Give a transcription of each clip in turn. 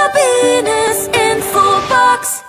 Sabines Infobox.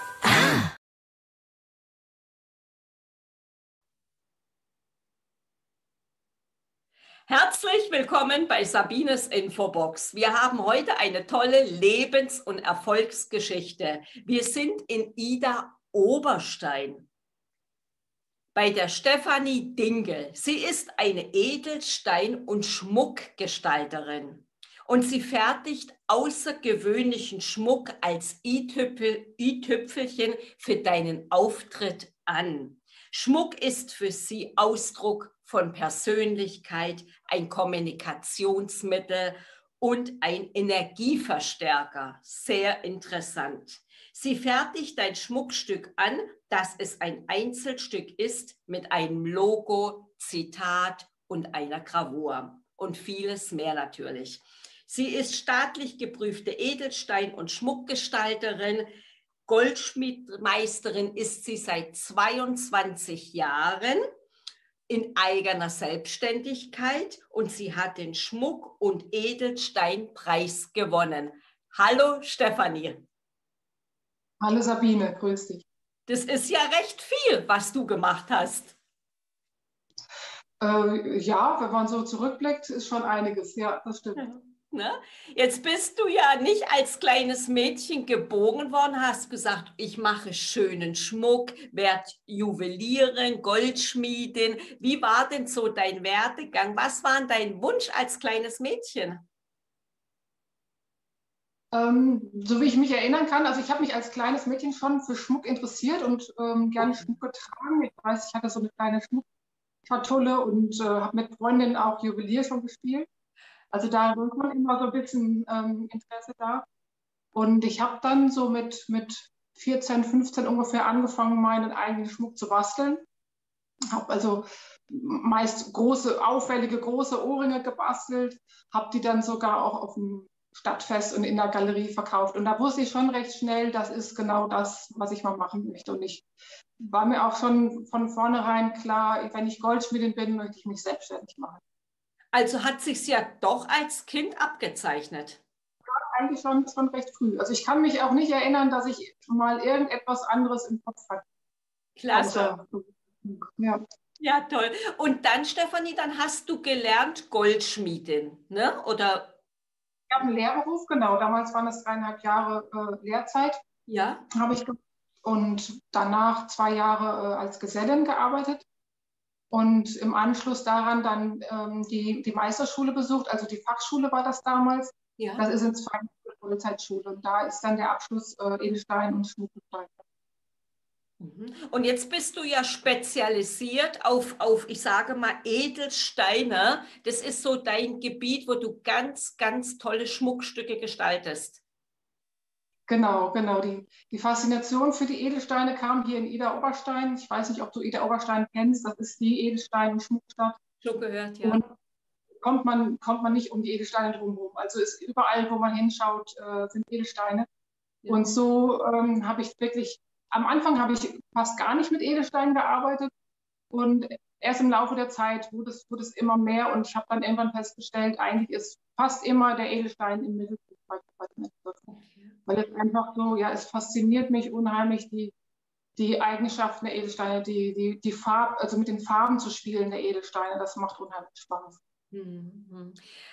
Herzlich willkommen bei Sabines Infobox. Wir haben heute eine tolle Lebens- und Erfolgsgeschichte. Wir sind in Idar-Oberstein bei der Stefanie Dingel. Sie ist eine Edelstein- und Schmuckgestalterin und sie fertigt außergewöhnlichen Schmuck als i-Tüpfelchen für deinen Auftritt an. Schmuck ist für sie Ausdruck von Persönlichkeit, ein Kommunikationsmittel und ein Energieverstärker. Sehr interessant. Sie fertigt dein Schmuckstück an, dass es ein Einzelstück ist mit einem Logo, Zitat und einer Gravur und vieles mehr natürlich. Sie ist staatlich geprüfte Edelstein- und Schmuckgestalterin. Goldschmiedmeisterin ist sie seit 22 Jahren in eigener Selbstständigkeit und sie hat den Schmuck- und Edelsteinpreis gewonnen. Hallo Stefanie. Hallo Sabine, grüß dich. Das ist ja recht viel, was du gemacht hast. Ja, wenn man so zurückblickt, ist schon einiges. Ja, das stimmt. Ja. Ne? Jetzt bist du ja nicht als kleines Mädchen geboren worden, hast gesagt, ich mache schönen Schmuck, werde Juwelierin, Goldschmiedin. Wie war denn so dein Werdegang? Was war dein Wunsch als kleines Mädchen? So wie ich mich erinnern kann, also ich habe mich als kleines Mädchen schon für Schmuck interessiert und gerne Schmuck getragen. Ich weiß, ich hatte so eine kleine Schmuckschatulle und habe mit Freundinnen auch Juwelier schon gespielt. Also da war man immer so ein bisschen Interesse da. Und ich habe dann so mit 14, 15 ungefähr angefangen, meinen eigenen Schmuck zu basteln. Habe also meist große, auffällige, große Ohrringe gebastelt, habe die dann sogar auch auf dem Stadtfest und in der Galerie verkauft. Und da wusste ich schon recht schnell, das ist genau das, was ich mal machen möchte. Und ich war mir auch schon von vornherein klar, wenn ich Goldschmiedin bin, möchte ich mich selbstständig machen. Also hat sich's ja doch als Kind abgezeichnet. Eigentlich schon recht früh. Also ich kann mich auch nicht erinnern, dass ich mal irgendetwas anderes im Kopf hatte. Klasse. Außer, ja. Ja, toll. Und dann, Stefanie, dann hast du gelernt Goldschmiedin, ne? Oder Ich habe einen Lehrberuf, genau. Damals waren es 3,5 Jahre Lehrzeit, ja? habe ich gemacht. Und danach 2 Jahre als Gesellin gearbeitet. Und im Anschluss daran dann die Meisterschule besucht, also die Fachschule war das damals. Ja. Das ist ins Vollzeitschule. Und da ist dann der Abschluss Edelstein und Schmuckgestaltung. Und jetzt bist du ja spezialisiert auf, ich sage mal, Edelsteine. Das ist so dein Gebiet, wo du ganz, ganz tolle Schmuckstücke gestaltest. Genau, genau. Die Faszination für die Edelsteine kam hier in Idar-Oberstein. Ich weiß nicht, ob du Idar-Oberstein kennst. Das ist die Edelstein- und Schmuckstadt. Schon gehört, ja. Und kommt man nicht um die Edelsteine drumherum. Also ist überall, wo man hinschaut, sind Edelsteine. Ja. Und so habe ich wirklich, am Anfang habe ich fast gar nicht mit Edelsteinen gearbeitet. Und erst im Laufe der Zeit wurde es immer mehr. Und ich habe dann irgendwann festgestellt, eigentlich ist fast immer der Edelstein im Mittelpunkt. Weil es einfach so, ja, es fasziniert mich unheimlich, die Eigenschaften der Edelsteine, die also mit den Farben zu spielen der Edelsteine, das macht unheimlich Spaß. Mhm.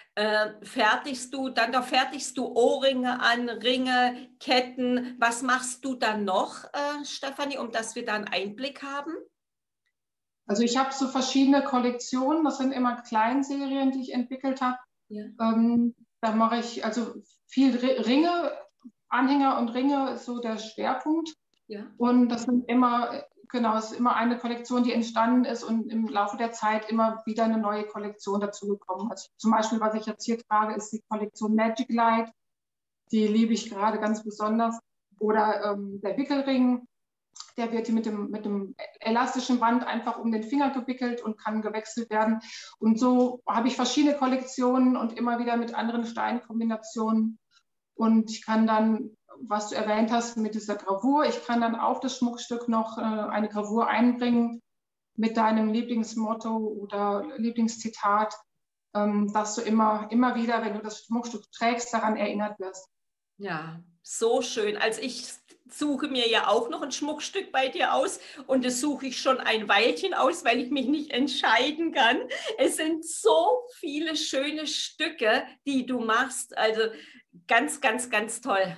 Da fertigst du Ohrringe an, Ringe, Ketten. Was machst du dann noch, Stefanie, um dass wir da einen Einblick haben? Also ich habe so verschiedene Kollektionen, das sind immer Kleinserien, die ich entwickelt habe. Ja. Da mache ich also viel Ringe, Anhänger und Ringe ist so der Schwerpunkt. Ja. Und das sind immer, genau, es ist immer eine Kollektion, die entstanden ist und im Laufe der Zeit immer wieder eine neue Kollektion dazugekommen. Also zum Beispiel, was ich jetzt hier trage, ist die Kollektion Magic Light. Die liebe ich gerade ganz besonders. Oder der Wickelring, der wird mit dem elastischen Band einfach um den Finger gewickelt und kann gewechselt werden. Und so habe ich verschiedene Kollektionen und immer wieder mit anderen Steinkombinationen. Und ich kann dann, was du erwähnt hast, mit dieser Gravur, ich kann dann auf das Schmuckstück noch eine Gravur einbringen mit deinem Lieblingsmotto oder Lieblingszitat, dass du immer wieder, wenn du das Schmuckstück trägst, daran erinnert wirst. Ja, so schön. Also ich suche mir ja auch noch ein Schmuckstück bei dir aus und das suche ich schon ein Weilchen aus, weil ich mich nicht entscheiden kann. Es sind so viele schöne Stücke, die du machst. Also ganz, ganz, ganz toll.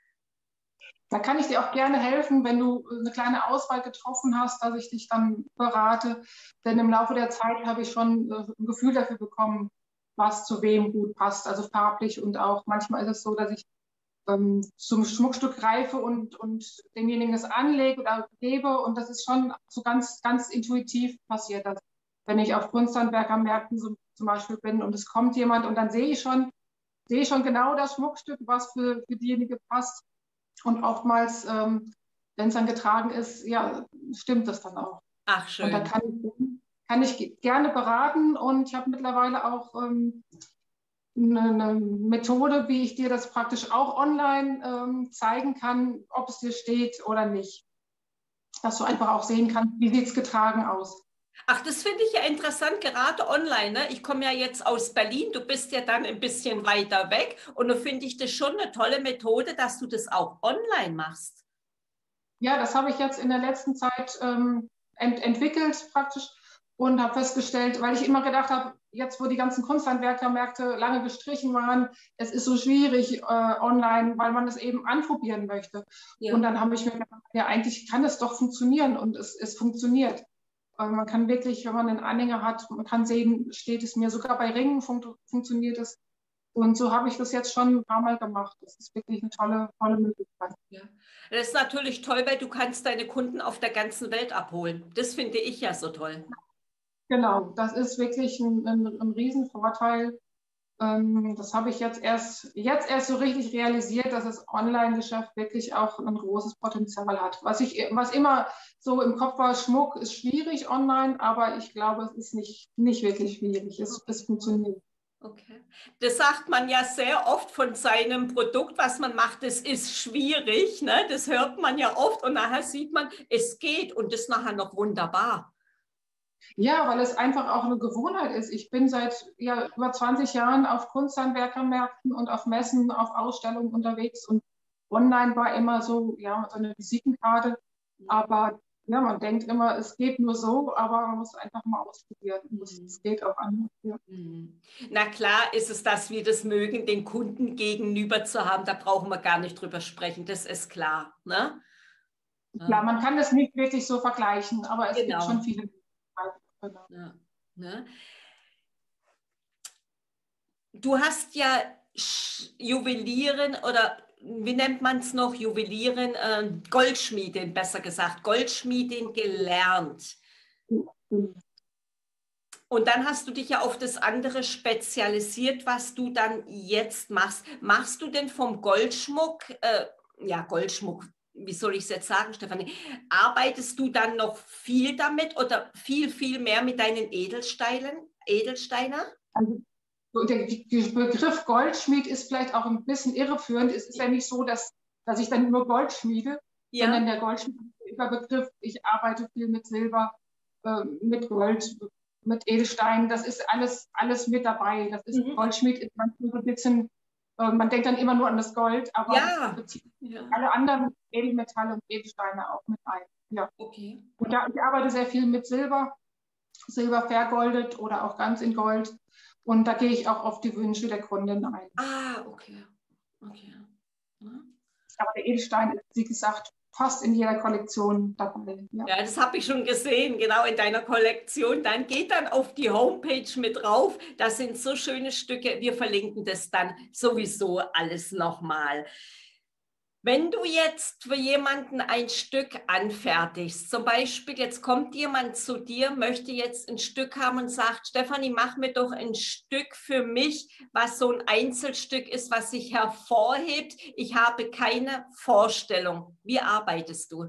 Da kann ich dir auch gerne helfen, wenn du eine kleine Auswahl getroffen hast, dass ich dich dann berate. Denn im Laufe der Zeit habe ich schon ein Gefühl dafür bekommen, was zu wem gut passt, also farblich und auch manchmal ist es so, dass ich zum Schmuckstück greife und demjenigen es anlege oder gebe. Und das ist schon so ganz, ganz intuitiv passiert das. Wenn ich auf Kunsthandwerkermärkten so, zum Beispiel bin und es kommt jemand und dann sehe ich schon genau das Schmuckstück, was für diejenige passt. Und oftmals, wenn es dann getragen ist, ja, stimmt das dann auch. Ach, Und da schön. kann ich gerne beraten und ich habe mittlerweile auch eine Methode, wie ich dir das praktisch auch online zeigen kann, ob es dir steht oder nicht. Dass du einfach auch sehen kannst, wie sieht es getragen aus. Ach, das finde ich ja interessant, gerade online. Ne? Ich komme ja jetzt aus Berlin, du bist ja dann ein bisschen weiter weg und da finde ich das schon eine tolle Methode, dass du das auch online machst. Ja, das habe ich jetzt in der letzten Zeit entwickelt praktisch und habe festgestellt, weil ich immer gedacht habe, jetzt wo die ganzen Kunsthandwerkermärkte lange gestrichen waren, es ist so schwierig online, weil man es eben anprobieren möchte. Und Ja. dann habe ich mir gedacht, ja, eigentlich kann es doch funktionieren und es funktioniert. Man kann wirklich, wenn man einen Anhänger hat, man kann sehen, steht es mir, sogar bei Ringen funktioniert es. Und so habe ich das jetzt schon ein paar Mal gemacht. Das ist wirklich eine tolle, tolle Möglichkeit. Ja. Das ist natürlich toll, weil du kannst deine Kunden auf der ganzen Welt abholen. Das finde ich ja so toll. Genau, das ist wirklich ein Riesenvorteil. Das habe ich jetzt erst so richtig realisiert, dass das Online-Geschäft wirklich auch ein großes Potenzial hat. Was immer so im Kopf war, Schmuck ist schwierig online, aber ich glaube, es ist nicht wirklich schwierig. Es funktioniert. Okay. Das sagt man ja sehr oft von seinem Produkt, was man macht, das ist schwierig, ne? Das hört man ja oft und nachher sieht man, es geht und das nachher noch wunderbar. Ja, weil es einfach auch eine Gewohnheit ist. Ich bin seit ja, über 20 Jahren auf Kunsthandwerkermärkten und auf Messen, auf Ausstellungen unterwegs und online war immer so, ja, so eine Visitenkarte. Aber ja, man denkt immer, es geht nur so, aber man muss einfach mal ausprobieren. Es geht auch anders. Ja. Mhm. Na klar ist es, dass wir das mögen, den Kunden gegenüber zu haben. Da brauchen wir gar nicht drüber sprechen. Das ist klar. Ne? Klar, Ja, man kann das nicht wirklich so vergleichen, aber es gibt schon genau. viele Möglichkeiten. Genau. Ja, ne? Du hast ja Juwelieren oder wie nennt man es noch? Juwelieren, Goldschmiedin, besser gesagt, Goldschmiedin gelernt. Und dann hast du dich ja auf das andere spezialisiert, was du dann jetzt machst. Machst du denn vom Goldschmuck, ja, Goldschmuck, wie soll ich es jetzt sagen, Stefanie, arbeitest du dann noch viel damit oder viel, viel mehr mit deinen Edelsteiner? Also so der Begriff Goldschmied ist vielleicht auch ein bisschen irreführend. Es ist ja nicht so, dass ich dann nur Gold schmiede, sondern Ja, der Goldschmied ist der Begriff, ich arbeite viel mit Silber, mit Gold, mit Edelsteinen. Das ist alles mit dabei. Das ist mhm. Goldschmied ist manchmal so ein bisschen, man denkt dann immer nur an das Gold, aber das Ja, bezieht ja, alle anderen Edelmetalle und Edelsteine auch mit ein. Ja. okay. Und da, ich arbeite sehr viel mit Silber, Silber vergoldet oder auch ganz in Gold. Und da gehe ich auch auf die Wünsche der Kundin ein. Ah, okay, okay. Ja. Aber der Edelstein ist, wie gesagt, fast in jeder Kollektion dabei. Ja. Ja, das habe ich schon gesehen, genau in deiner Kollektion. Dann geht dann auf die Homepage mit drauf. Da sind so schöne Stücke. Wir verlinken das dann sowieso alles nochmal. Wenn du jetzt für jemanden ein Stück anfertigst, zum Beispiel jetzt kommt jemand zu dir, möchte jetzt ein Stück haben und sagt, Stefanie, mach mir doch ein Stück für mich, was so ein Einzelstück ist, was sich hervorhebt. Ich habe keine Vorstellung. Wie arbeitest du?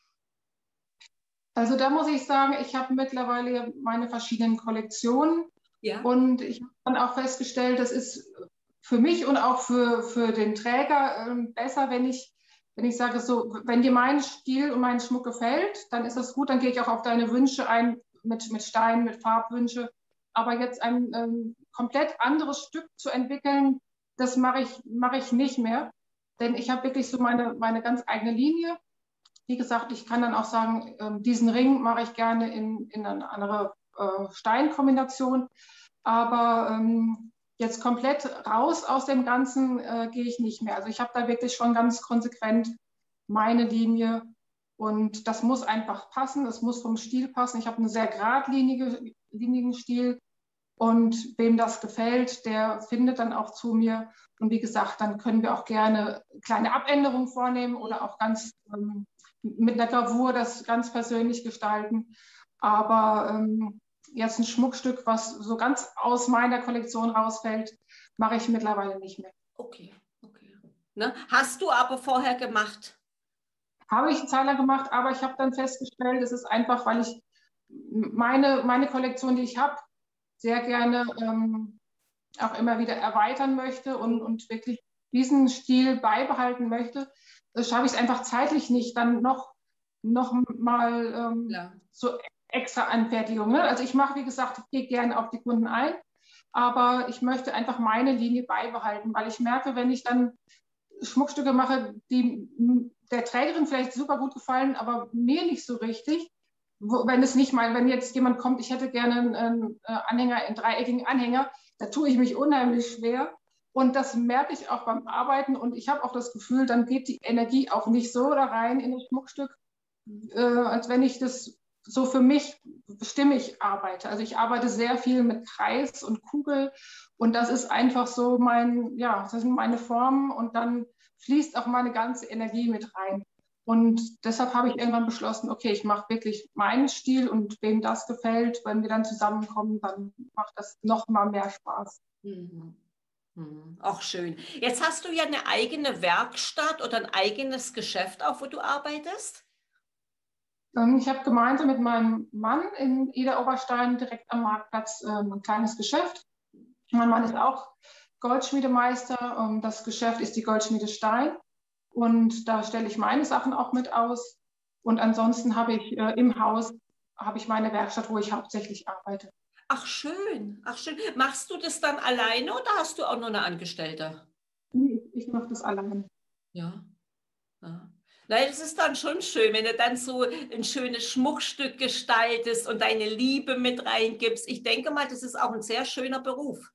Also da muss ich sagen, ich habe mittlerweile meine verschiedenen Kollektionen Ja. und ich habe dann auch festgestellt, das ist für mich und auch für den Träger besser, wenn ich sage, so, wenn dir mein Stil und mein Schmuck gefällt, dann ist das gut, dann gehe ich auch auf deine Wünsche ein mit Steinen, mit Farbwünsche. Aber jetzt ein komplett anderes Stück zu entwickeln, das mache ich nicht mehr. denn ich habe wirklich so meine ganz eigene Linie. Wie gesagt, ich kann dann auch sagen, diesen Ring mache ich gerne in eine andere Steinkombination. Aber jetzt komplett raus aus dem Ganzen gehe ich nicht mehr. Also ich habe da wirklich schon ganz konsequent meine Linie und das muss einfach passen. Es muss vom Stil passen. Ich habe einen sehr geradlinigen Stil und wem das gefällt, der findet dann auch zu mir. Und wie gesagt, dann können wir auch gerne kleine Abänderungen vornehmen oder auch ganz mit einer Gravur das ganz persönlich gestalten. Aber jetzt ein Schmuckstück, was so ganz aus meiner Kollektion rausfällt, mache ich mittlerweile nicht mehr. Okay, okay. Ne? Hast du aber vorher gemacht? Habe ich Zahler gemacht, aber ich habe dann festgestellt, es ist einfach, weil ich meine Kollektion, die ich habe, sehr gerne auch immer wieder erweitern möchte und wirklich diesen Stil beibehalten möchte, schaffe ich es einfach zeitlich nicht, dann noch mal so extra Anfertigung. Ne? Also ich mache, wie gesagt, ich gehe gerne auf die Kunden ein, aber ich möchte einfach meine Linie beibehalten, weil ich merke, wenn ich dann Schmuckstücke mache, die der Trägerin vielleicht super gut gefallen, aber mir nicht so richtig, wenn es nicht mal, wenn jetzt jemand kommt, ich hätte gerne einen Anhänger, einen dreieckigen Anhänger, da tue ich mich unheimlich schwer. Und das merke ich auch beim Arbeiten. Und ich habe auch das Gefühl, dann geht die Energie auch nicht so da rein in das Schmuckstück, als wenn ich das so für mich stimmig arbeite. Also ich arbeite sehr viel mit Kreis und Kugel. Und das ist einfach so das sind meine Formen. Und dann fließt auch meine ganze Energie mit rein. Und deshalb habe ich irgendwann beschlossen, okay, ich mache wirklich meinen Stil und wem das gefällt, wenn wir dann zusammenkommen, dann macht das noch mal mehr Spaß. Mhm. Auch schön. Jetzt hast du ja eine eigene Werkstatt oder ein eigenes Geschäft, auch wo du arbeitest. Ich habe gemeinsam mit meinem Mann in Ida-Oberstein direkt am Marktplatz ein kleines Geschäft. Mein Mann ist auch Goldschmiedemeister. Das Geschäft ist die Goldschmiede Stein. Und da stelle ich meine Sachen auch mit aus. Und ansonsten habe ich im Haus habe ich meine Werkstatt, wo ich hauptsächlich arbeite. Ach schön, ach schön. Machst du das dann alleine oder hast du auch noch eine Angestellte? Ich mache das alleine. Ja. Ja. Na, das ist dann schon schön, wenn du dann so ein schönes Schmuckstück gestaltest und deine Liebe mit reingibst. Ich denke mal, das ist auch ein sehr schöner Beruf.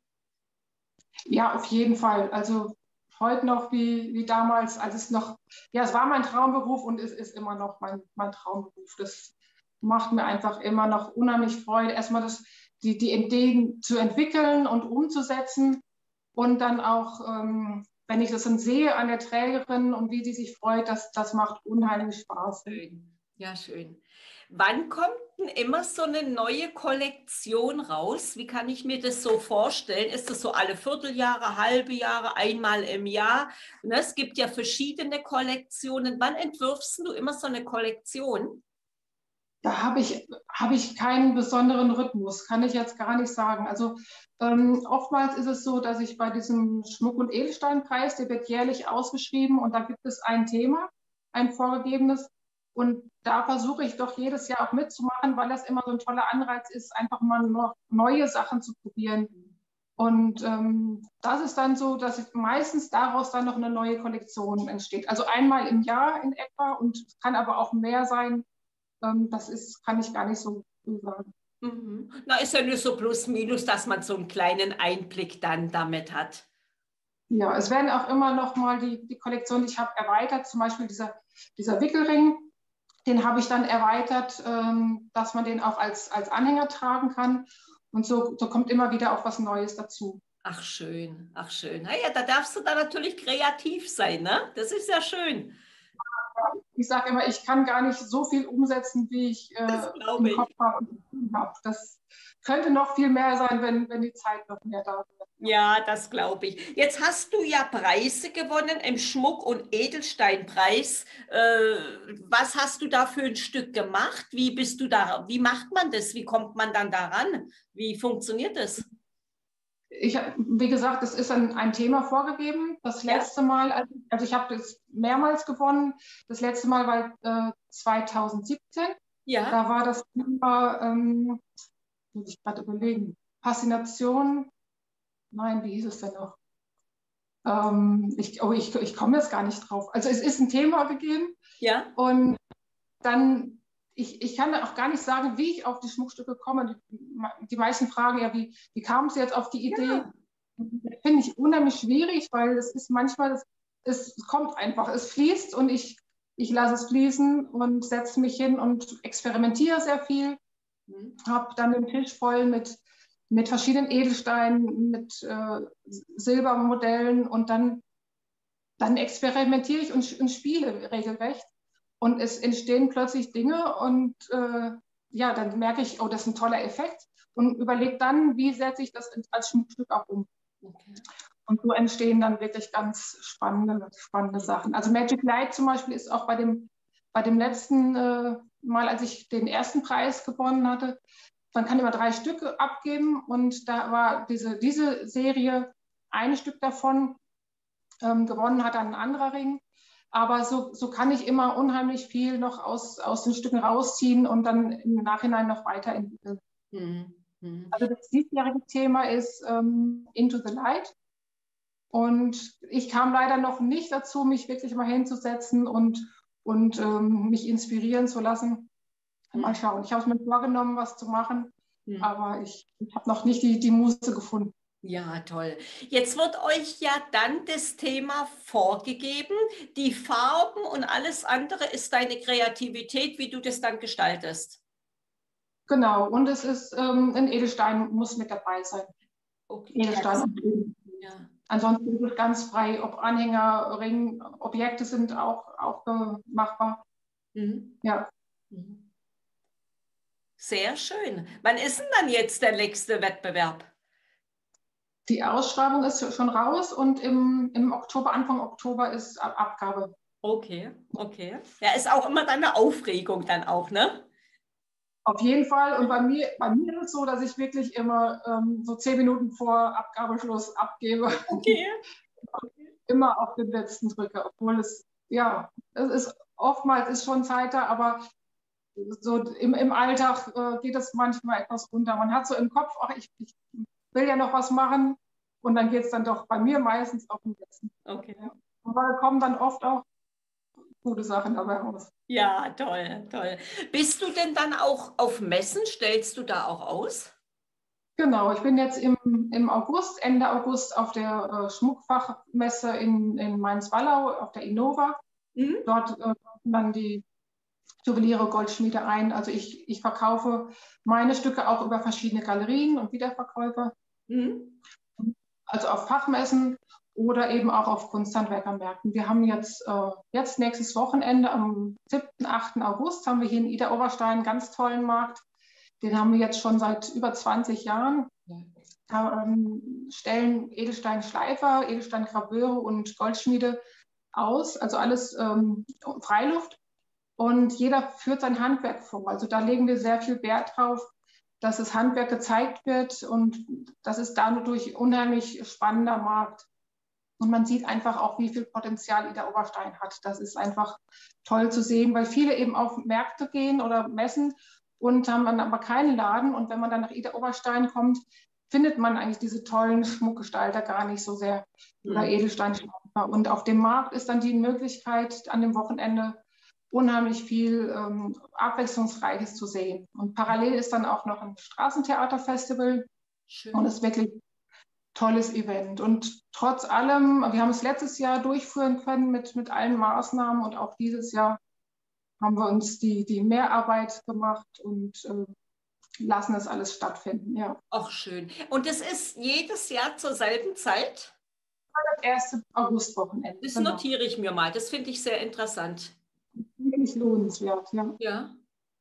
Ja, auf jeden Fall. Also heute noch wie damals, als es noch, ja, es war mein Traumberuf und es ist immer noch mein Traumberuf. Das macht mir einfach immer noch unheimlich Freude, erstmal die Ideen zu entwickeln und umzusetzen und dann auch, wenn ich das dann sehe an der Trägerin und wie sie sich freut, das macht unheimlich Spaß. Schön. Ja, schön. Wann kommt denn immer so eine neue Kollektion raus? Wie kann ich mir das so vorstellen? Ist das so alle Vierteljahre, halbe Jahre, einmal im Jahr? Ne, es gibt ja verschiedene Kollektionen. Wann entwirfst du immer so eine Kollektion? Da habe ich keinen besonderen Rhythmus, kann ich jetzt gar nicht sagen. Also oftmals ist es so, dass ich bei diesem Schmuck- und Edelsteinpreis, der wird jährlich ausgeschrieben und da gibt es ein Thema, ein vorgegebenes. Und da versuche ich doch jedes Jahr auch mitzumachen, weil das immer so ein toller Anreiz ist, einfach mal noch neue Sachen zu probieren. Und das ist dann so, dass meistens daraus dann noch eine neue Kollektion entsteht. Also einmal im Jahr in etwa und es kann aber auch mehr sein. Kann ich gar nicht so sagen. Mhm. Na, ist ja nur so plus minus, dass man so einen kleinen Einblick dann damit hat. Ja, es werden auch immer noch mal die Kollektion, die ich habe, erweitert. Zum Beispiel dieser Wickelring, den habe ich dann erweitert, dass man den auch als Anhänger tragen kann. Und so kommt immer wieder auch was Neues dazu. Ach schön, ach schön. Naja, da darfst du dann natürlich kreativ sein, ne? Das ist ja schön. Ich sage immer, ich kann gar nicht so viel umsetzen, wie ich Das im glaube Kopf ich. habe und habe. Das könnte noch viel mehr sein, wenn die Zeit noch mehr da wäre. Ja, das glaube ich. Jetzt hast du ja Preise gewonnen im Schmuck- und Edelsteinpreis. Was hast du da für ein Stück gemacht? Wie bist du da? Wie macht man das? Wie kommt man dann daran? Wie funktioniert das? Wie gesagt, es ist ein Thema vorgegeben. Das Ja, letzte Mal, also ich habe das mehrmals gewonnen. Das letzte Mal war 2017. ja. Da war das Thema, muss ich gerade überlegen, Faszination. Nein, wie hieß es denn noch? Ich komme jetzt gar nicht drauf. Also es ist ein Thema gegeben. Ja. Und dann, ich kann auch gar nicht sagen, wie ich auf die Schmuckstücke komme. Die meisten fragen ja, wie kam es jetzt auf die Idee? Ja. Das finde ich unheimlich schwierig, weil es ist manchmal, es kommt einfach, es fließt und ich lasse es fließen und setze mich hin und experimentiere sehr viel. Habe dann den Tisch voll mit verschiedenen Edelsteinen, mit Silbermodellen und dann experimentiere ich und spiele regelrecht. Und es entstehen plötzlich Dinge und ja, dann merke ich, oh, das ist ein toller Effekt und überlege dann, wie setze ich das als Schmuckstück auch um. Okay. Und so entstehen dann wirklich ganz spannende Sachen. Also Magic Light zum Beispiel ist auch bei dem letzten Mal, als ich den ersten Preis gewonnen hatte, man kann immer 3 Stücke abgeben und da war diese Serie, ein Stück davon gewonnen hat dann ein anderer Ring. Aber so kann ich immer unheimlich viel noch aus den Stücken rausziehen und dann im Nachhinein noch weiterentwickeln. Also das diesjährige Thema ist Into the Light. Und ich kam leider noch nicht dazu, mich wirklich mal hinzusetzen und mich inspirieren zu lassen. Mal schauen. Ich habe es mir vorgenommen, was zu machen, aber ich habe noch nicht die Muße gefunden. Ja, toll. Jetzt wird euch ja dann das Thema vorgegeben. Die Farben und alles andere ist deine Kreativität, wie du das dann gestaltest. Genau, und es ist ein Edelstein muss mit dabei sein. Okay. Edelstein und Öl. Ja. Ansonsten ist es ganz frei, ob Anhänger, Ring, Objekte sind auch machbar. Ja. Sehr schön. Wann ist denn dann jetzt der nächste Wettbewerb? Die Ausschreibung ist schon raus und im Oktober, Anfang Oktober ist Abgabe. Okay, okay. Ja, ist auch immer dann eine Aufregung dann auch, ne? Auf jeden Fall. Und bei mir ist es so, dass ich wirklich immer so 10 Minuten vor Abgabeschluss abgebe. Okay. Immer auf den letzten Drücker, obwohl es ist oftmals ist schon Zeit da, aber so im Alltag geht es manchmal etwas runter. Man hat so im Kopf, ach, ich will ja noch was machen und dann geht es dann doch bei mir meistens auf den letzten. Okay. Aber da kommen dann oft auch gute Sachen dabei raus. Ja, toll, toll. Bist du denn dann auch auf Messen? Stellst du da auch aus? Genau, ich bin jetzt im August, Ende August auf der Schmuckfachmesse in Mainz-Wallau, auf der Innova. Dort kommen dann die Juweliere, Goldschmiede ein. Also ich verkaufe meine Stücke auch über verschiedene Galerien und Wiederverkäufer. Also auf Fachmessen oder eben auch auf Kunsthandwerkermärkten. Wir haben jetzt nächstes Wochenende, am 7., 8. August, haben wir hier in Idar-Oberstein einen ganz tollen Markt. Den haben wir jetzt schon seit über 20 Jahren. Da stellen Edelsteinschleifer, Edelsteingraveure und Goldschmiede aus, also alles Freiluft. Und jeder führt sein Handwerk vor. Also da legen wir sehr viel Wert drauf, dass das Handwerk gezeigt wird. Und das ist dadurch unheimlich spannender Markt. Und man sieht einfach auch, wie viel Potenzial Idar-Oberstein hat. Das ist einfach toll zu sehen, weil viele eben auf Märkte gehen oder Messen und haben dann aber keinen Laden. Und wenn man dann nach Idar-Oberstein kommt, findet man eigentlich diese tollen Schmuckgestalter gar nicht so sehr oder Edelsteinschleifer. Und auf dem Markt ist dann die Möglichkeit, an dem Wochenende unheimlich viel Abwechslungsreiches zu sehen. Und parallel ist dann auch noch ein Straßentheaterfestival. Schön. Und es ist wirklich ein tolles Event. Und trotz allem, wir haben es letztes Jahr durchführen können mit allen Maßnahmen und auch dieses Jahr haben wir uns die Mehrarbeit gemacht und lassen das alles stattfinden. Ja. Auch schön. Und es ist jedes Jahr zur selben Zeit? Das erste Augustwochenende. Das notiere ich mir mal. Das finde ich sehr interessant. Wirklich lohnenswert, ja. Ja.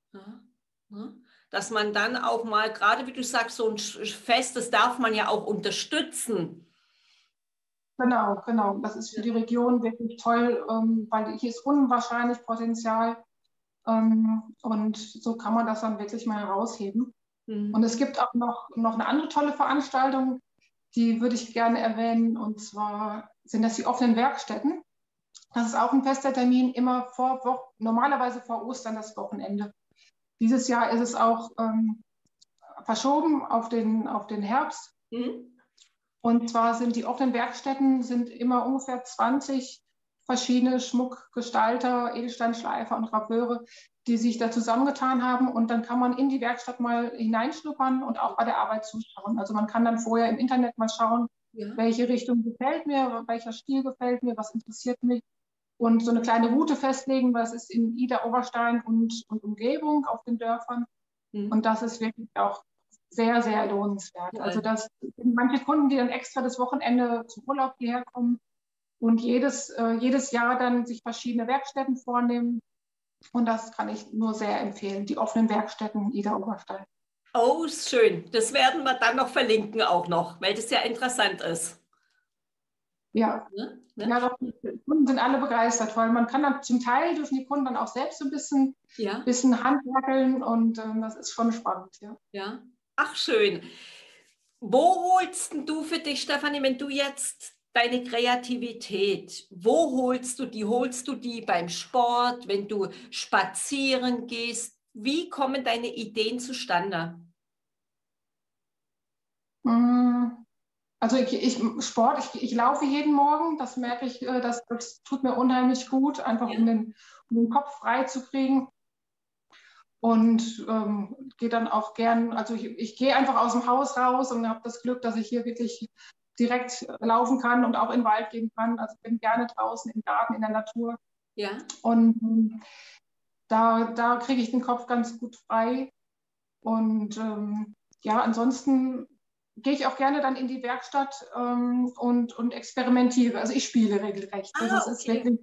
Dass man dann auch mal, gerade wie du sagst, so ein Fest, das darf man ja auch unterstützen. Genau. Das ist für die Region wirklich toll, weil hier ist unwahrscheinlich Potenzial. Und so kann man das dann wirklich mal herausheben. Und es gibt auch noch eine andere tolle Veranstaltung, die würde ich gerne erwähnen. Und zwar sind das die offenen Werkstätten. Das ist auch ein fester Termin, immer normalerweise vor Ostern das Wochenende. Dieses Jahr ist es auch verschoben auf den Herbst. Und zwar sind die offenen Werkstätten sind immer ungefähr 20 verschiedene Schmuckgestalter, Edelsteinschleifer und Gravöre, die sich da zusammengetan haben. Und dann kann man in die Werkstatt mal hineinschnuppern und auch bei der Arbeit zuschauen. Also man kann dann vorher im Internet mal schauen, welche Richtung gefällt mir, welcher Stil gefällt mir, was interessiert mich. Und so eine kleine Route festlegen, was ist in Ida Oberstein und Umgebung auf den Dörfern. Und das ist wirklich auch sehr, sehr lohnenswert. Also das sind manche Kunden, die dann extra das Wochenende zum Urlaub hierher kommen und jedes Jahr dann sich verschiedene Werkstätten vornehmen. Und das kann ich nur sehr empfehlen, die offenen Werkstätten Ida Oberstein. Oh, schön. Das werden wir dann noch verlinken auch noch, weil das ja interessant ist. Ja, ja doch, die Kunden sind alle begeistert, weil man kann dann zum Teil dürfen die Kunden dann auch selbst so ein bisschen handwerkeln und das ist schon spannend. Ja. Ach, schön. Wo holst du für dich, Stefanie, wenn du jetzt deine Kreativität, wo holst du die? Holst du die beim Sport, wenn du spazieren gehst? Wie kommen deine Ideen zustande? Also ich laufe jeden Morgen, das merke ich, das tut mir unheimlich gut, einfach um den Kopf frei zu kriegen. Und gehe dann auch gern, also ich gehe einfach aus dem Haus raus und habe das Glück, dass ich hier wirklich direkt laufen kann und auch in den Wald gehen kann. Also bin gerne draußen im Garten, in der Natur. Ja. Und da kriege ich den Kopf ganz gut frei. Und ansonsten gehe ich auch gerne dann in die Werkstatt und experimentiere. Also ich spiele regelrecht. Das ist wirklich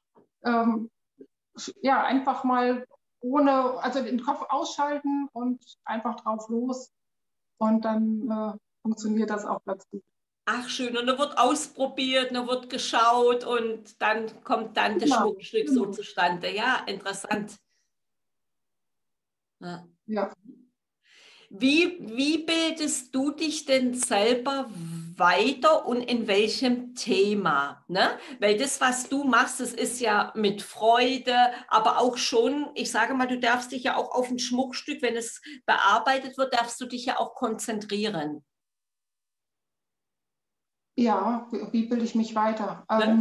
einfach mal also den Kopf ausschalten und einfach drauf los. Und dann funktioniert das auch ganz gut. Ach, schön. Und da wird ausprobiert, da wird geschaut und dann kommt dann das Schmuckstück so zustande. Ja, interessant. Ja. Wie bildest du dich denn selber weiter und in welchem Thema? Ne? Weil das, was du machst, das ist ja mit Freude, aber auch schon, ich sage mal, du darfst dich ja auch auf ein Schmuckstück, wenn es bearbeitet wird, darfst du dich ja auch konzentrieren. Ja, wie bilde ich mich weiter?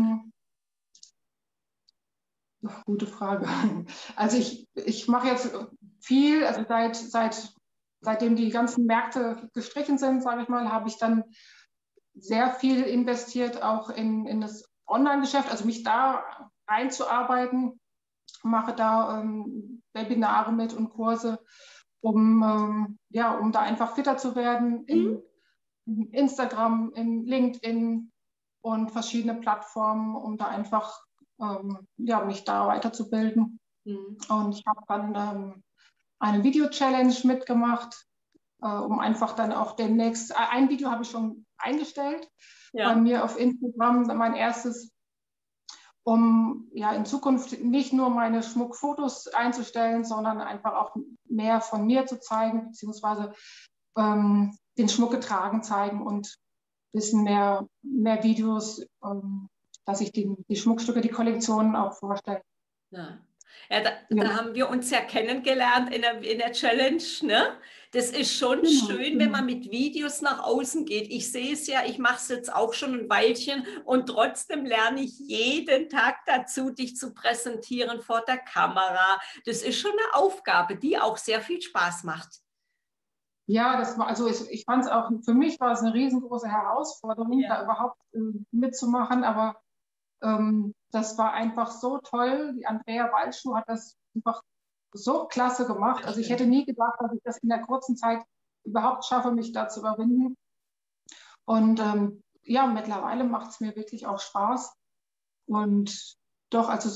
Gute Frage. Also ich mache jetzt viel, also seitdem die ganzen Märkte gestrichen sind, sage ich mal, habe ich dann sehr viel investiert, auch in das Online-Geschäft, also mich da einzuarbeiten, mache da Webinare mit und Kurse, um da einfach fitter zu werden in Instagram, in LinkedIn und verschiedene Plattformen, um da einfach mich da weiterzubilden. Und ich habe dann eine Video-Challenge mitgemacht, um einfach dann auch demnächst, ein Video habe ich schon eingestellt bei mir auf Instagram, mein erstes, um in Zukunft nicht nur meine Schmuckfotos einzustellen, sondern einfach auch mehr von mir zu zeigen, beziehungsweise den Schmuck getragen zeigen und ein bisschen mehr Videos, dass ich die Schmuckstücke, die Kollektionen auch vorstelle. Da haben wir uns ja kennengelernt in der Challenge, ne? Das ist schon schön, wenn man mit Videos nach außen geht. Ich sehe es ja, ich mache es jetzt auch schon ein Weilchen und trotzdem lerne ich jeden Tag dazu, dich zu präsentieren vor der Kamera. Das ist schon eine Aufgabe, die auch sehr viel Spaß macht. Ja, ich fand es auch, für mich war es eine riesengroße Herausforderung, da überhaupt mitzumachen, aber das war einfach so toll. Die Andrea Walschuh hat das einfach so klasse gemacht. Also ich hätte nie gedacht, dass ich das in der kurzen Zeit überhaupt schaffe, mich da zu überwinden. Und mittlerweile macht es mir wirklich auch Spaß. Und doch, also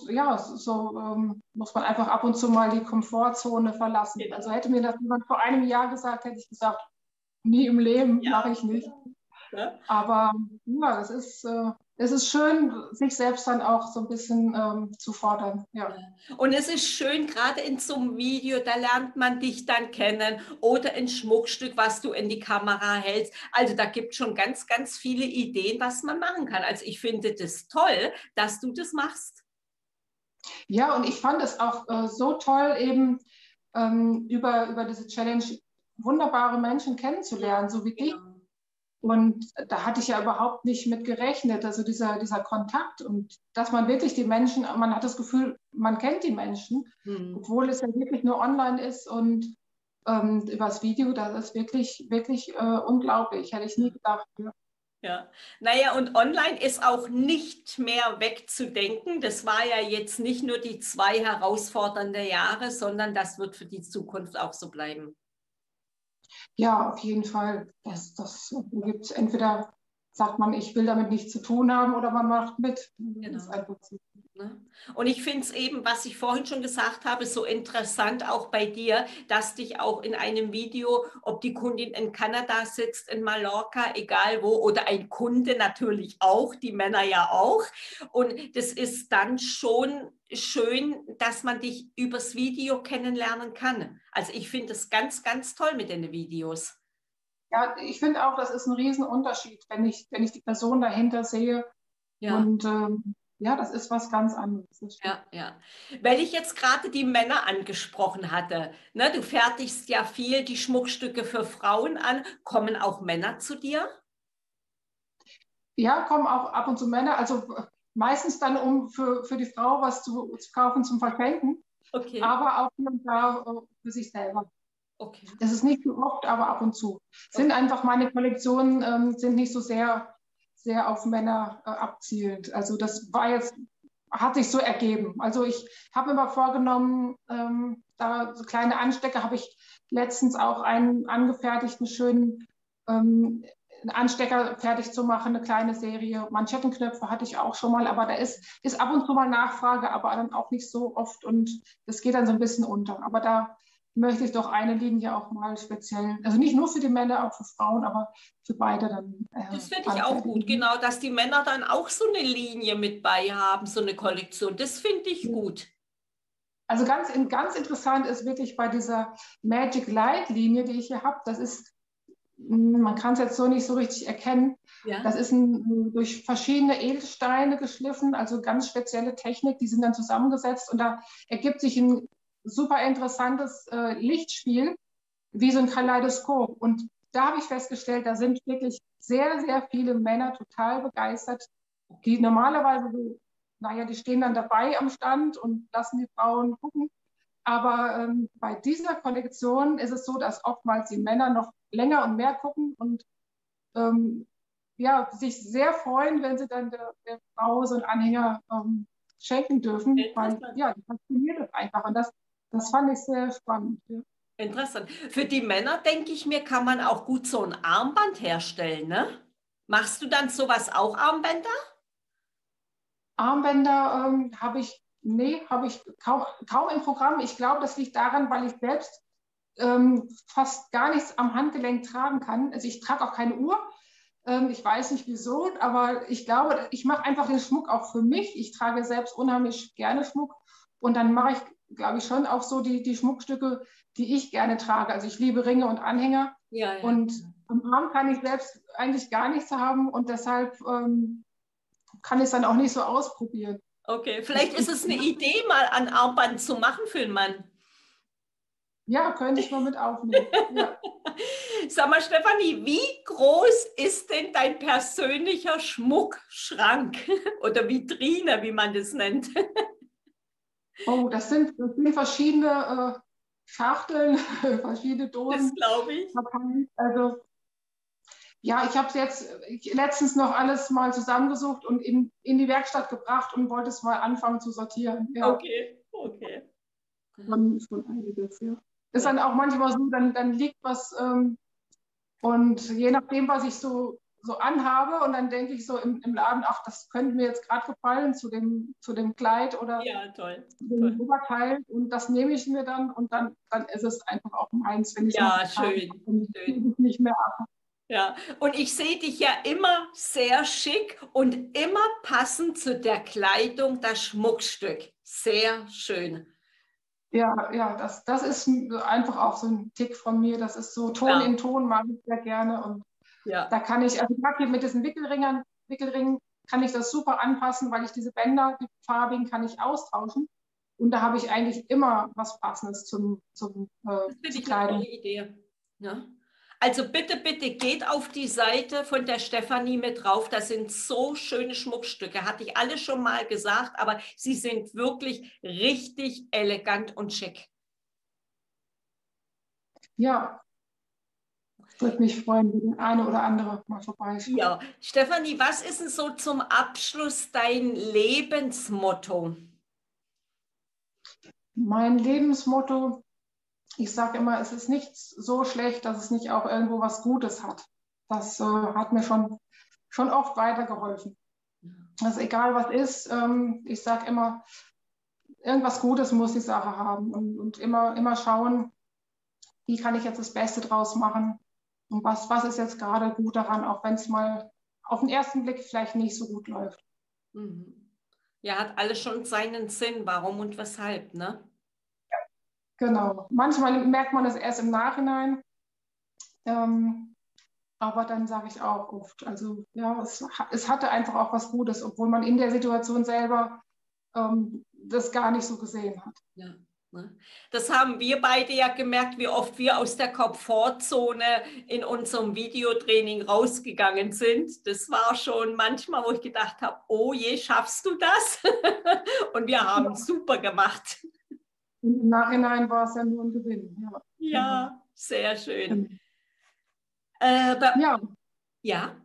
so muss man einfach ab und zu mal die Komfortzone verlassen. Also hätte mir das jemand vor einem Jahr gesagt, hätte ich gesagt, nie im Leben, mache ich nicht. Ja. Aber ja, es ist schön, sich selbst dann auch so ein bisschen zu fordern. Ja. Und es ist schön, gerade in so einem Video, da lernt man dich dann kennen oder ein Schmuckstück, was du in die Kamera hältst. Also da gibt es schon ganz, ganz viele Ideen, was man machen kann. Also ich finde das toll, dass du das machst. Ja, und ich fand es auch so toll, eben über diese Challenge wunderbare Menschen kennenzulernen, so wie dich. Und da hatte ich ja überhaupt nicht mit gerechnet, also dieser Kontakt und dass man wirklich die Menschen, man hat das Gefühl, man kennt die Menschen, obwohl es ja wirklich nur online ist und übers Video, das ist wirklich, wirklich unglaublich, hätte ich nie gedacht. Ja. Ja, naja, und online ist auch nicht mehr wegzudenken. Das war ja jetzt nicht nur die 2 herausfordernde Jahre, sondern das wird für die Zukunft auch so bleiben. Ja, auf jeden Fall. Das gibt es entweder, sagt man, ich will damit nichts zu tun haben oder man macht mit. Das ist Genau. einfach so. Ne? Und ich finde es eben, was ich vorhin schon gesagt habe, so interessant auch bei dir, dass dich auch in einem Video, ob die Kundin in Kanada sitzt, in Mallorca, egal wo, oder ein Kunde natürlich auch, die Männer ja auch. Und das ist dann schon schön, dass man dich übers Video kennenlernen kann. Also ich finde es ganz, ganz toll mit den Videos. Ja, ich finde auch, das ist ein Riesenunterschied, wenn ich die Person dahinter sehe. Ja. Und ja, das ist was ganz anderes. Das stimmt. Ja, ja. Weil ich jetzt gerade die Männer angesprochen hatte. Ne, du fertigst ja viel die Schmuckstücke für Frauen an. Kommen auch Männer zu dir? Ja, kommen auch ab und zu Männer, also meistens dann, um für die Frau was zu kaufen zum Verschenken, Okay, aber auch hier und da für sich selber. okay, Das ist nicht so oft, aber ab und zu. Sind okay. einfach meine Kollektionen sind nicht so sehr auf Männer abzielend. Also das war jetzt, hat sich so ergeben. Also ich habe mir mal vorgenommen, da so kleine Anstecker habe ich letztens auch einen angefertigten schönen einen Anstecker fertig zu machen, eine kleine Serie. Manschettenknöpfe hatte ich auch schon mal, aber da ist ab und zu mal Nachfrage, aber dann auch nicht so oft und das geht dann so ein bisschen unter. Aber da möchte ich doch eine Linie auch mal speziell, also nicht nur für die Männer, auch für Frauen, aber für beide dann Das finde ich auch gut, anfertigen. genau, dass die Männer dann auch so eine Linie mit bei haben, so eine Kollektion. Das finde ich gut. Also ganz interessant ist wirklich bei dieser Magic Light Linie, die ich hier habe, das ist, man kann es jetzt so nicht so richtig erkennen, Ja, das ist durch verschiedene Edelsteine geschliffen, also ganz spezielle Technik, die sind dann zusammengesetzt und da ergibt sich ein super interessantes Lichtspiel, wie so ein Kaleidoskop. Und da habe ich festgestellt, da sind wirklich sehr, sehr viele Männer total begeistert, die normalerweise so, naja, die stehen dann dabei am Stand und lassen die Frauen gucken. Aber bei dieser Kollektion ist es so, dass oftmals die Männer noch länger und mehr gucken und ja, sich sehr freuen, wenn sie dann der Frau so einen Anhänger schenken dürfen, weil interessant. ja, die fasziniert das einfach. Und das fand ich sehr spannend. Ja. Interessant. Für die Männer, denke ich mir, kann man auch gut so ein Armband herstellen, ne? Machst du dann sowas auch, Armbänder? Armbänder habe ich kaum im Programm. Ich glaube, das liegt daran, weil ich selbst fast gar nichts am Handgelenk tragen kann. Also ich trage auch keine Uhr. Ich weiß nicht wieso, aber ich glaube, ich mache einfach den Schmuck auch für mich. Ich trage selbst unheimlich gerne Schmuck und dann mache ich, glaube ich, schon auch so die Schmuckstücke, die ich gerne trage. Also ich liebe Ringe und Anhänger Ja, ja. und am Arm kann ich selbst eigentlich gar nichts haben und deshalb kann ich es dann auch nicht so ausprobieren. Okay, vielleicht ist es eine Idee, mal ein Armband zu machen für einen Mann. Ja, könnte ich mal mit aufnehmen. Ja. Sag mal, Stefanie, wie groß ist denn dein persönlicher Schmuckschrank oder Vitrine, wie man das nennt? Oh, das sind verschiedene Schachteln, verschiedene Das Dosen. glaube ich. Also ja, ich habe es jetzt letztens noch alles mal zusammengesucht und in die Werkstatt gebracht und wollte es mal anfangen zu sortieren. Ja, Okay, okay. schon einiges, ja. Ist Ja. dann auch manchmal so, dann liegt was und je nachdem, was ich so anhabe und dann denke ich so im Laden, ach, das könnte mir jetzt gerade gefallen zu dem Kleid oder Ja, toll, dem toll. Oberteil und das nehme ich mir dann und dann ist es einfach auch meins, wenn ich es mal Ja, getragen habe schön, und schön. gebe es nicht mehr ab. Ja, und ich sehe dich ja immer sehr schick und immer passend zu der Kleidung das Schmuckstück. Sehr schön. Ja, ja, das ist einfach auch so ein Tick von mir. Das ist so Ton Ja, in Ton, mag ich sehr gerne. Und ja, da kann ich, also gerade hier mit diesen Wickelringen kann ich das super anpassen, weil ich diese Bänder, die farbigen, kann ich austauschen. Und da habe ich eigentlich immer was Passendes das finde zur ich eine tolle Kleidung. Idee. Ja. Also bitte, bitte geht auf die Seite von der Stefanie mit drauf. Das sind so schöne Schmuckstücke. Hatte ich alle schon mal gesagt, aber sie sind wirklich richtig elegant und schick. Ja, würde mich freuen, wenn der eine oder andere mal vorbeischaut. Ja, Stefanie, was ist denn so zum Abschluss dein Lebensmotto? Mein Lebensmotto, ich sage immer, es ist nichts so schlecht, dass es nicht auch irgendwo was Gutes hat. Das hat mir schon oft weitergeholfen. Also egal was ist, ich sage immer, irgendwas Gutes muss die Sache haben und immer schauen, wie kann ich jetzt das Beste draus machen und was ist jetzt gerade gut daran, auch wenn es mal auf den ersten Blick vielleicht nicht so gut läuft. Mhm. Ja, hat alles schon seinen Sinn, warum und weshalb, ne? Genau. Manchmal merkt man es erst im Nachhinein, aber dann sage ich auch oft, also ja, es hatte einfach auch was Gutes, obwohl man in der Situation selber das gar nicht so gesehen hat. Ja, ne? Das haben wir beide ja gemerkt, wie oft wir aus der Komfortzone in unserem Videotraining rausgegangen sind. Das war schon manchmal, wo ich gedacht habe, oh je, schaffst du das? Und wir haben super gemacht. Und im Nachhinein war es ja nur ein Gewinn. Ja, Ja, sehr schön. genau. Äh, Ja, ja.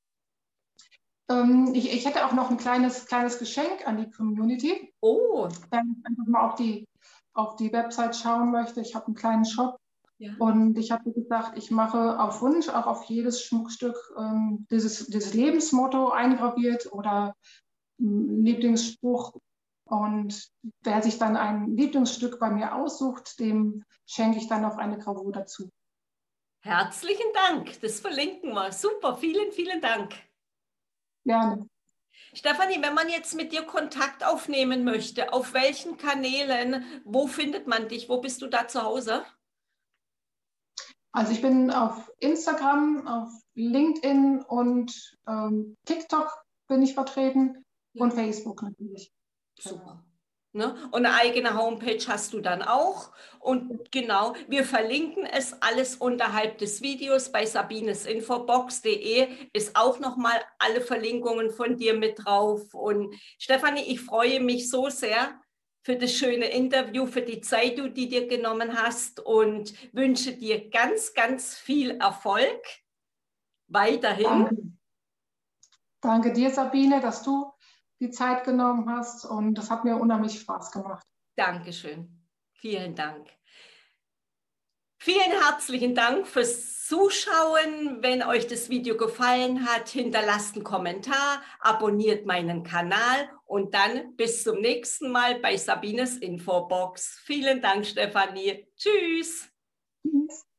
ich hätte auch noch ein kleines Geschenk an die Community. Oh. Wenn ich einfach mal auf die Website schauen möchte. Ich habe einen kleinen Shop Ja. und ich habe gesagt, ich mache auf Wunsch auch auf jedes Schmuckstück dieses Lebensmotto eingraviert oder einen Lieblingsspruch. Und wer sich dann ein Lieblingsstück bei mir aussucht, dem schenke ich dann noch eine Gravur dazu. Herzlichen Dank. Das verlinken wir. Super, vielen, vielen Dank. Gerne. Stefanie, wenn man jetzt mit dir Kontakt aufnehmen möchte, auf welchen Kanälen, wo findet man dich? Wo bist du da zu Hause? Also ich bin auf Instagram, auf LinkedIn und TikTok bin ich vertreten und Facebook natürlich. Super. Ne? Und eine eigene Homepage hast du dann auch. Und genau, wir verlinken es alles unterhalb des Videos bei sabinesinfobox.de ist auch nochmal alle Verlinkungen von dir mit drauf. Und Stefanie, ich freue mich so sehr für das schöne Interview, für die Zeit, die du dir genommen hast und wünsche dir ganz, ganz viel Erfolg weiterhin. Danke. Danke dir, Sabine, dass du die Zeit genommen hast und das hat mir unheimlich Spaß gemacht. Dankeschön. Vielen Dank. Vielen herzlichen Dank fürs Zuschauen. Wenn euch das Video gefallen hat, hinterlasst einen Kommentar, abonniert meinen Kanal und dann bis zum nächsten Mal bei Sabines Infobox. Vielen Dank, Stefanie. Tschüss. Tschüss.